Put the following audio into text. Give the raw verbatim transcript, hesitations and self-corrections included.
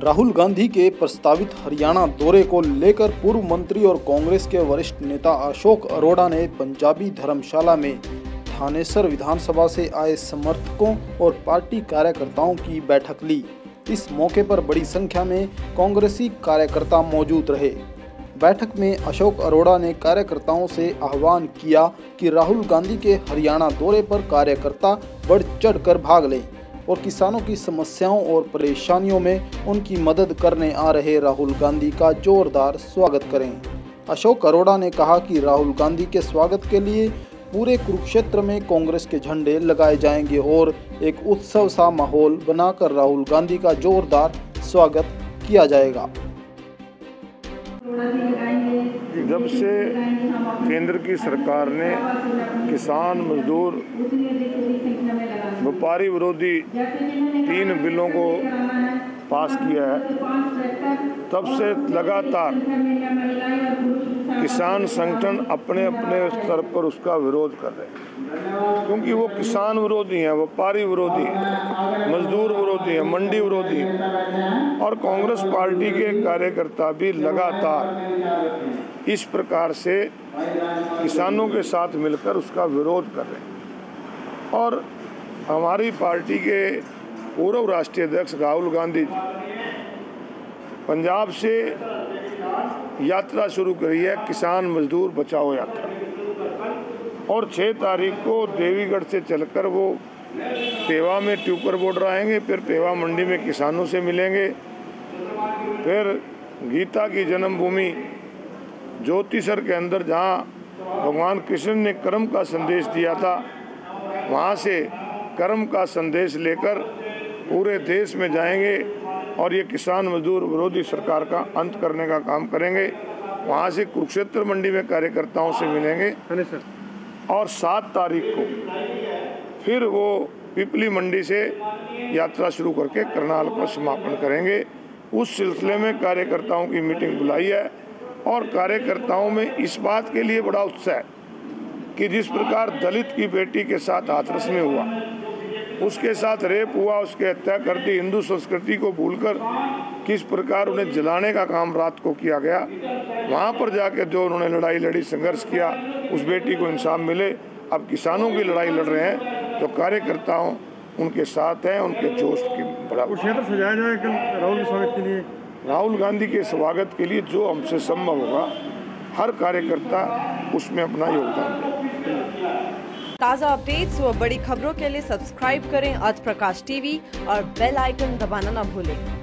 राहुल गांधी के प्रस्तावित हरियाणा दौरे को लेकर पूर्व मंत्री और कांग्रेस के वरिष्ठ नेता अशोक अरोड़ा ने पंजाबी धर्मशाला में थानेसर विधानसभा से आए समर्थकों और पार्टी कार्यकर्ताओं की बैठक ली। इस मौके पर बड़ी संख्या में कांग्रेसी कार्यकर्ता मौजूद रहे। बैठक में अशोक अरोड़ा ने कार्यकर्ताओं से आह्वान किया कि राहुल गांधी के हरियाणा दौरे पर कार्यकर्ता बढ़ चढ़कर भाग लें और किसानों की समस्याओं और परेशानियों में उनकी मदद करने आ रहे राहुल गांधी का जोरदार स्वागत करें। अशोक अरोड़ा ने कहा कि राहुल गांधी के स्वागत के लिए पूरे कुरुक्षेत्र में कांग्रेस के झंडे लगाए जाएंगे और एक उत्सव सा माहौल बनाकर राहुल गांधी का जोरदार स्वागत किया जाएगा। जब से केंद्र की सरकार ने किसान, मजदूर, व्यापारी विरोधी तीन बिलों को पास किया है, तब से लगातार किसान संगठन अपने अपने स्तर पर उसका विरोध कर रहे हैं, क्योंकि वो किसान विरोधी हैं, व्यापारी विरोधी हैं, मजदूर विरोधी हैं, मंडी विरोधी हैं। और कांग्रेस पार्टी के कार्यकर्ता भी लगातार इस प्रकार से किसानों के साथ मिलकर उसका विरोध कर रहे हैं। और हमारी पार्टी के पूर्व राष्ट्रीय अध्यक्ष राहुल गांधी जी पंजाब से यात्रा शुरू करी है, किसान मजदूर बचाओ यात्रा, और छः तारीख को देवीगढ़ से चलकर वो पेवा में ट्यूकर बॉर्डर आएंगे, फिर पेवा मंडी में किसानों से मिलेंगे, फिर गीता की जन्मभूमि ज्योतिसर के अंदर जहाँ भगवान कृष्ण ने कर्म का संदेश दिया था, वहाँ से कर्म का संदेश लेकर पूरे देश में जाएंगे और ये किसान मजदूर विरोधी सरकार का अंत करने का काम करेंगे। वहाँ से कुरुक्षेत्र मंडी में कार्यकर्ताओं से मिलेंगे और सात तारीख को फिर वो पिपली मंडी से यात्रा शुरू करके करनाल का समापन करेंगे। उस सिलसिले में कार्यकर्ताओं की मीटिंग बुलाई है और कार्यकर्ताओं में इस बात के लिए बड़ा उत्साह है कि जिस प्रकार दलित की बेटी के साथ हाथरस में हुआ, उसके साथ रेप हुआ, उसके हत्या कर दी, हिंदू संस्कृति को भूलकर किस प्रकार उन्हें जलाने का काम रात को किया गया, वहाँ पर जाकर जो उन्होंने लड़ाई लड़ी, संघर्ष किया, उस बेटी को इंसाफ मिले। अब किसानों की लड़ाई लड़ रहे हैं तो कार्यकर्ताओं उनके साथ हैं, उनके जोश की बड़ा क्षेत्र सजाया जाए कल राहुल के स्वागत के लिए। राहुल गांधी के स्वागत के लिए जो हमसे संभव होगा, हर कार्यकर्ता उसमें अपना योगदान दे। ताज़ा अपडेट्स व बड़ी खबरों के लिए सब्सक्राइब करें आज प्रकाश टीवी और बेल आइकन दबाना न भूलें।